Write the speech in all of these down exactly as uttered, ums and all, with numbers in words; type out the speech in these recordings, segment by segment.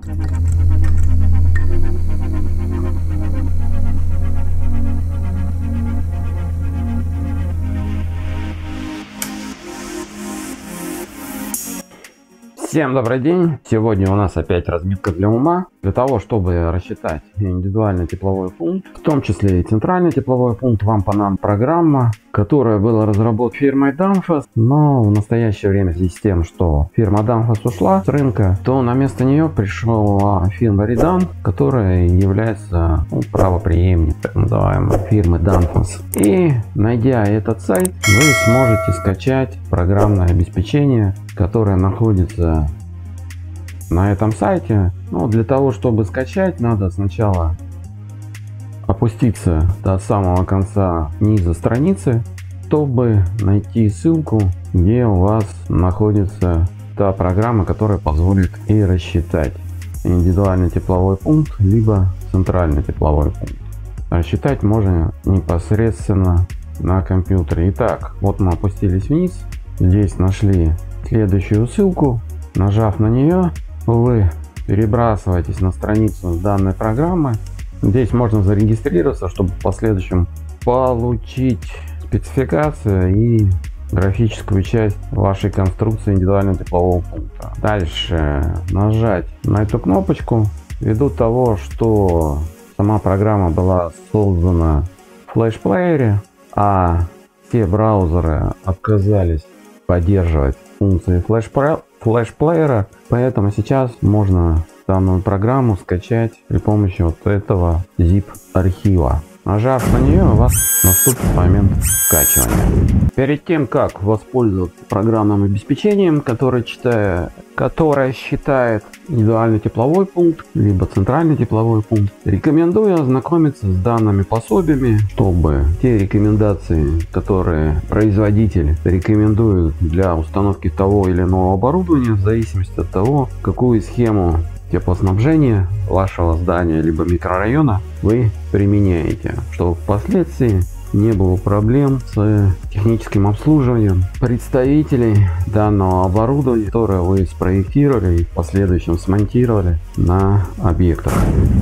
Всем добрый день! Сегодня у нас опять разметка для ума. Для того, чтобы рассчитать индивидуальный тепловой пункт, в том числе и центральный тепловой пункт, вам понадобится программа, которая была разработана фирмой Danfoss, но в настоящее время в связи с тем, что фирма Danfoss ушла с рынка, то на место нее пришла фирма Redan, которая является ну, правопреемником так называемой фирмы Danfoss. И найдя этот сайт, вы сможете скачать программное обеспечение, которое находится на этом сайте. Но для того, чтобы скачать, надо сначала опуститься до самого конца низа страницы, чтобы найти ссылку, где у вас находится та программа, которая позволит и рассчитать индивидуальный тепловой пункт, либо центральный тепловой пункт. Рассчитать можно непосредственно на компьютере. Итак, вот мы опустились вниз, здесь нашли следующую ссылку. Нажав на нее, вы перебрасываетесь на страницу данной программы. Здесь можно зарегистрироваться, чтобы в последующем получить спецификацию и графическую часть вашей конструкции индивидуального теплового пункта. Дальше нажать на эту кнопочку. Ввиду того, что сама программа была создана в флеш-плеере, а все браузеры отказались поддерживать функции флеш-плеера, поэтому сейчас можно данную программу скачать при помощи вот этого zip архива. Нажав на нее, у вас наступит момент скачивания. Перед тем, как воспользоваться программным обеспечением, которое, читая, которое считает индивидуальный тепловой пункт, либо центральный тепловой пункт, рекомендую ознакомиться с данными пособиями, чтобы те рекомендации, которые производитель рекомендует для установки того или иного оборудования, в зависимости от того, какую схему теплоснабжения вашего здания либо микрорайона вы применяете, чтобы впоследствии не было проблем с техническим обслуживанием представителей данного оборудования, которое вы спроектировали и в последующем смонтировали на объектах.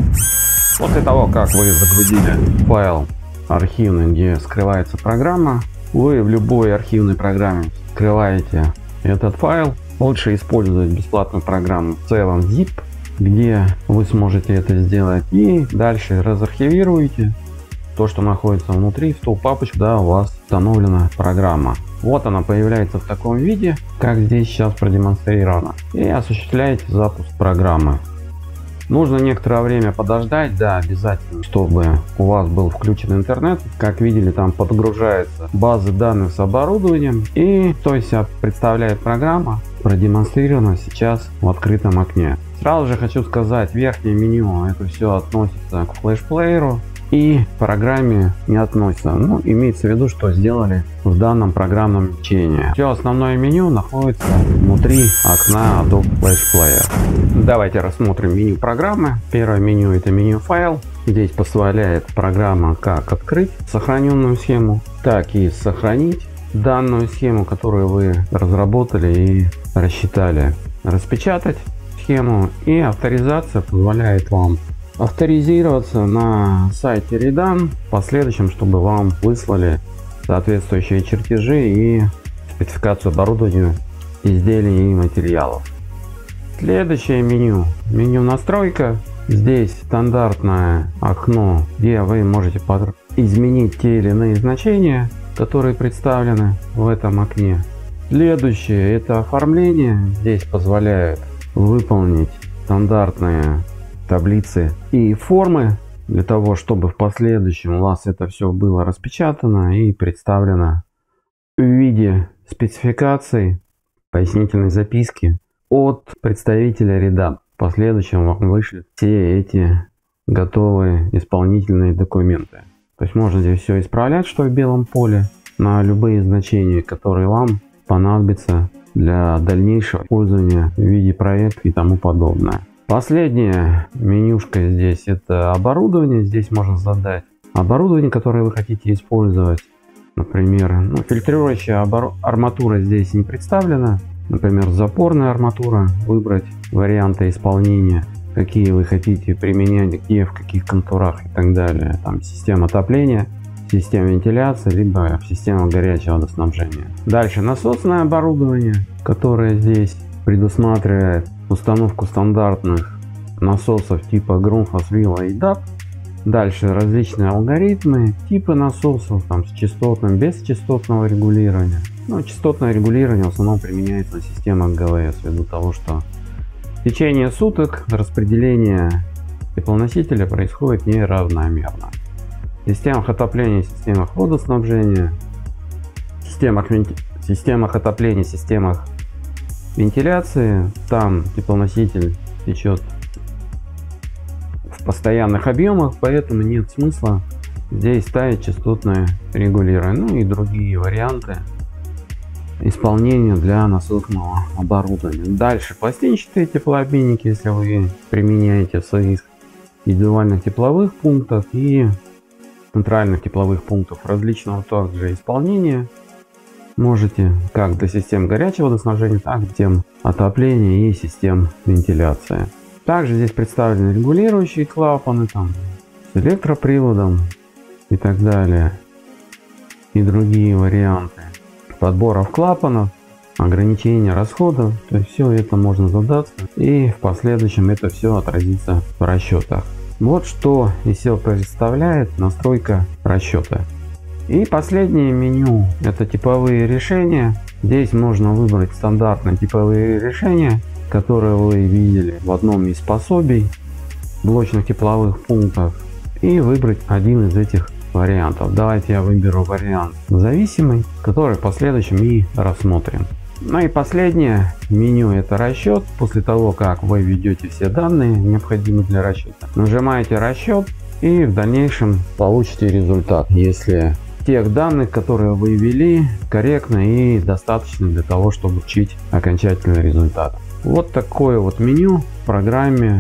После того, как вы загрузили файл архивный, где скрывается программа, вы в любой архивной программе скрываете этот файл. Лучше использовать бесплатную программу в целом zip, где вы сможете это сделать, и дальше разархивируете то, что находится внутри, в ту папочку, да, у вас установлена программа. Вот она появляется в таком виде, как здесь сейчас продемонстрировано, и осуществляете запуск программы. Нужно некоторое время подождать, да, обязательно, чтобы у вас был включен интернет. Как видели, там подгружается базы данных с оборудованием, и то есть представляет программа, продемонстрирована сейчас в открытом окне. Сразу же хочу сказать, верхнее меню это все относится к флеш-плееру и программе не относится. Ну, имеется в виду, что сделали в данном программном обеспечении. Все основное меню находится внутри окна Adobe Flash Player. Давайте рассмотрим меню программы. Первое меню это меню файл. Здесь позволяет программа как открыть сохраненную схему, так и сохранить данную схему, которую вы разработали и рассчитали, распечатать схему, и авторизация позволяет вам авторизироваться на сайте Redan в последующем, чтобы вам выслали соответствующие чертежи и спецификацию оборудования, изделий и материалов. Следующее меню меню настройка. Здесь стандартное окно, где вы можете изменить те или иные значения, которые представлены в этом окне. Следующее это оформление. Здесь позволяет выполнить стандартные таблицы и формы для того, чтобы в последующем у вас это все было распечатано и представлено в виде спецификаций, пояснительной записки от представителя Redan. В последующем вам вышлют все эти готовые исполнительные документы. То есть можно здесь все исправлять, что в белом поле, на любые значения, которые вам понадобятся для дальнейшего использования в виде проекта и тому подобное. Последняя менюшка здесь это оборудование. Здесь можно задать оборудование, которое вы хотите использовать. Например, ну, фильтрующая арматура здесь не представлена. Например, запорная арматура. Выбрать варианты исполнения. какие вы хотите применять, где, в каких контурах и так далее. Там система отопления, система вентиляции, либо система горячего водоснабжения. Дальше насосное оборудование, которое здесь предусматривает установку стандартных насосов типа Grundfos, Villa и дап. Дальше различные алгоритмы, типы насосов, там с частотным, без частотного регулирования. Ну, частотное регулирование в основном применяется на системах ГВС, ввиду того, что в течение суток распределение теплоносителя происходит неравномерно. В системах отопления, системах водоснабжения, системах, венти... системах отопления, системах вентиляции, там теплоноситель течет в постоянных объемах, поэтому нет смысла здесь ставить частотное регулирование. Ну и другие варианты исполнения для насосного оборудования. Дальше пластинчатые теплообменники, если вы применяете в своих индивидуальных тепловых пунктах и центральных тепловых пунктов различного также исполнения. Можете как для систем горячего водоснабжения, так и систем отопления и систем вентиляции. Также здесь представлены регулирующие клапаны там, с электроприводом и так далее. И другие варианты подборов клапанов, ограничения расходов. То есть все это можно задаться, и в последующем это все отразится в расчетах. Вот что из себя представляет настройка расчета. И последнее меню — это типовые решения. Здесь можно выбрать стандартные типовые решения, которые вы видели в одном из пособий блочных тепловых пунктов, и выбрать один из этих вариантов. Давайте я выберу вариант зависимый, который в последующем и рассмотрим. Ну и последнее меню — это расчет. После того, как вы введете все данные, необходимые для расчета, нажимаете расчет и в дальнейшем получите результат, если тех данных, которые вы ввели, корректно и достаточно для того, чтобы получить окончательный результат. Вот такое вот меню в программе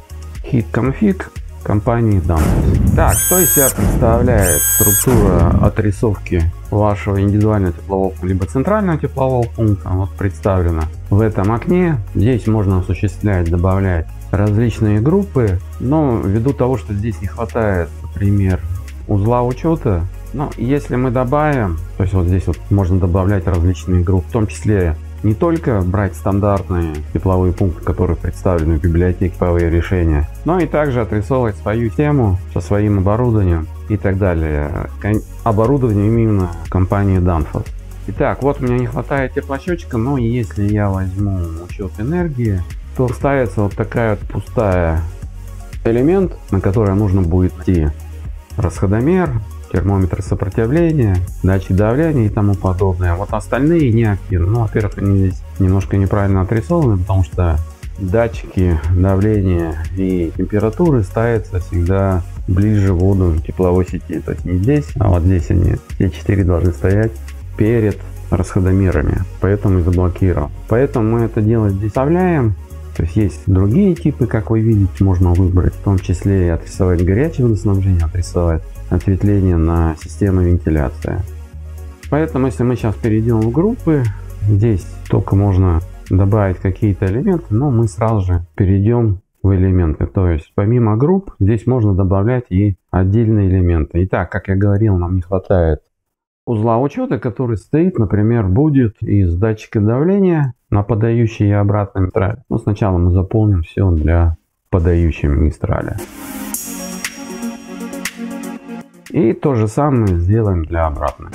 HeatConfig компании Danfoss. Так, что из себя представляет структура отрисовки вашего индивидуального теплового либо центрального теплового пункта? Вот представлено в этом окне. Здесь можно осуществлять, добавлять различные группы, но ввиду того, что здесь не хватает, например, узла учета, но если мы добавим, то есть вот здесь вот можно добавлять различные группы, в том числе не только брать стандартные тепловые пункты, которые представлены в библиотеке тепловые решения, но и также отрисовывать свою тему со своим оборудованием и так далее. Оборудование именно компании Danfoss. Итак, вот у меня не хватает теплосчетчика, но если я возьму учет энергии, то ставится вот такая вот пустая элемент, на который нужно будет найти расходомер, термометр сопротивления, датчик давления и тому подобное. Вот остальные не активны. Ну, во-первых, они здесь немножко неправильно отрисованы, потому что датчики давления и температуры ставятся всегда ближе к вводу тепловой сети. То есть не здесь, а вот здесь они все четыре должны стоять перед расходомерами. Поэтому и заблокировал. Поэтому мы это дело здесь вставляем. То есть есть другие типы, как вы видите, можно выбрать, в том числе и отрисовать горячее водоснабжение, отрисовать ответвление на систему вентиляции. Поэтому если мы сейчас перейдем в группы, здесь только можно добавить какие-то элементы, но мы сразу же перейдем в элементы. То есть помимо групп здесь можно добавлять и отдельные элементы. Итак, как я говорил, нам не хватает узла учета, который стоит, например, будет из датчика давления на подающей и обратной магистрали. Но сначала мы заполним все для подающей магистрали. И то же самое сделаем для обратной.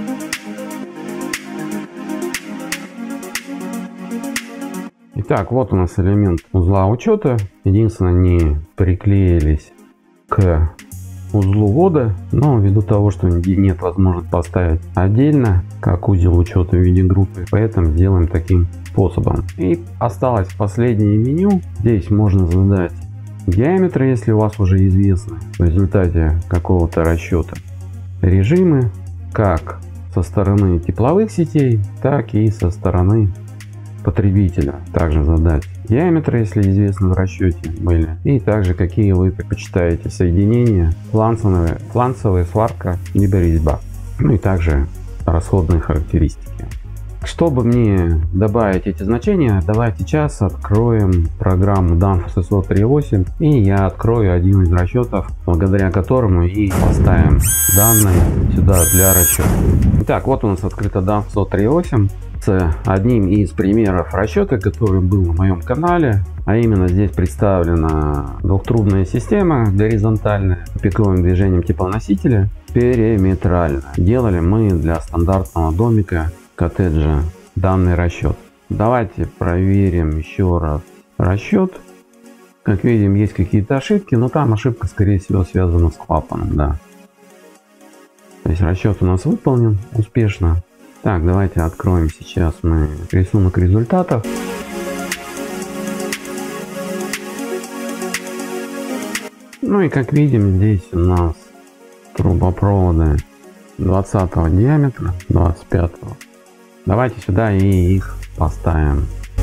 Итак, вот у нас элемент узла учета. Единственное, они приклеились к узлу ввода, но ввиду того, что нет возможности поставить отдельно, как узел учета в виде группы, поэтому сделаем таким способом. И осталось последнее меню. Здесь можно задать диаметр, если у вас уже известны в результате какого-то расчета режимы, как со стороны тепловых сетей, так и со стороны потребителя. Также задать диаметр, если известно в расчете были, и также какие вы предпочитаете соединения: фланцевая, фланцевая сварка либо резьба. Ну и также расходные характеристики. чтобы мне добавить эти значения, давайте сейчас откроем программу Danfoss эс о три точка восемь, и я открою один из расчетов, благодаря которому и поставим данные сюда для расчета. Итак, вот у нас открыто Danfoss эс о три точка восемь с одним из примеров расчета, который был на моем канале. А именно здесь представлена двухтрубная система горизонтальная, пиковым движением теплоносителя, периметрально. Делали мы для стандартного домика, коттеджа, данный расчет. Давайте проверим еще раз расчет. Как видим, есть какие-то ошибки, но там ошибка, скорее всего, связана с клапаном, да. То есть расчет у нас выполнен успешно. Так, давайте откроем сейчас мы рисунок результатов. Ну и как видим, здесь у нас трубопроводы двадцатого диаметра, двадцать пятого. Давайте сюда и их поставим.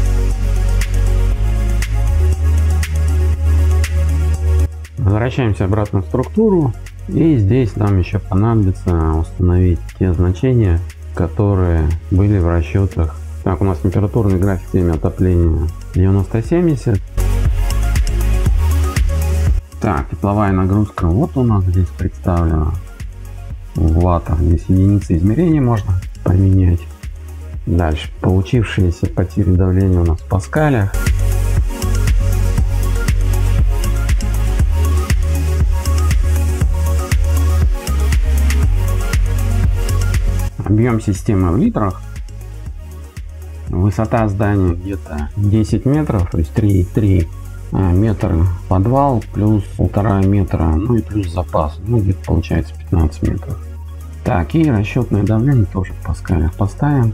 Возвращаемся обратно в структуру. И здесь нам еще понадобится установить те значения, которые были в расчетах. Так, у нас температурный график системы отопления девяносто семьдесят. Так, тепловая нагрузка вот у нас здесь представлена в ваттах. Здесь единицы измерения можно поменять. Дальше получившиеся потери давления у нас в паскалях. Объем системы в литрах. Высота здания где-то десять метров, то есть три и три метра подвал, плюс полтора метра, ну и плюс запас, ну где-то получается пятнадцать метров. Так, и расчетное давление тоже в паскалях поставим.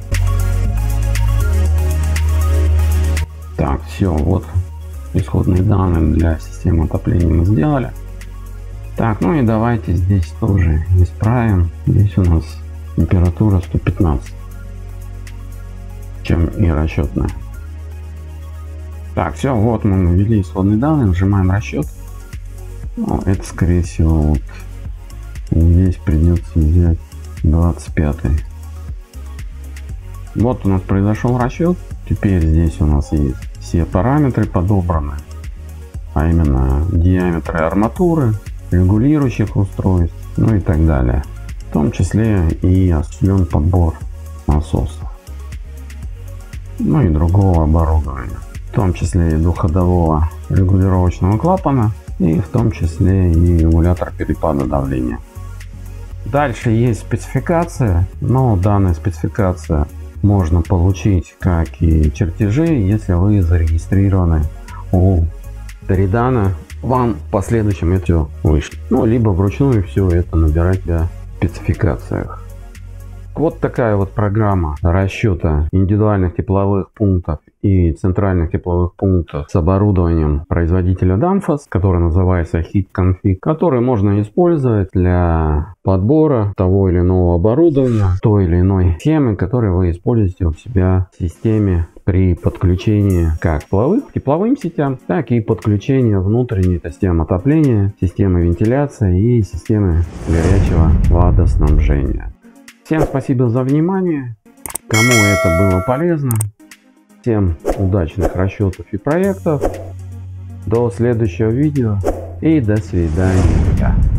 Так, все, вот исходные данные для системы отопления мы сделали. Так, ну и давайте здесь тоже исправим. Здесь у нас температура сто пятнадцать, чем и расчетная. Так, все, вот мы ввели исходные данные, нажимаем расчет. О, это скорее всего вот здесь придется взять двадцать пятый. Вот у нас произошел расчет. Теперь здесь у нас есть все параметры подобраны, а именно диаметры арматуры, регулирующих устройств, ну и так далее. В том числе и осуществлен подбор насосов, ну и другого оборудования, в том числе и двухходового регулировочного клапана, и в том числе и регулятор перепада давления. Дальше есть спецификация, но данная спецификация можно получить как и чертежи, если вы зарегистрированы у Toridana, вам в последующем это вышло. Ну, либо вручную все это набирать для спецификациях. Вот такая вот программа расчета индивидуальных тепловых пунктов и центральных тепловых пунктов с оборудованием производителя Danfoss, который называется HeatConfig, который можно использовать для подбора того или иного оборудования, той или иной схемы, которую вы используете у себя в системе при подключении как тепловых, тепловым сетям, так и подключение внутренней системы отопления, системы вентиляции и системы горячего водоснабжения. Всем спасибо за внимание. Кому это было полезно, всем удачных расчетов и проектов. До следующего видео и до свидания.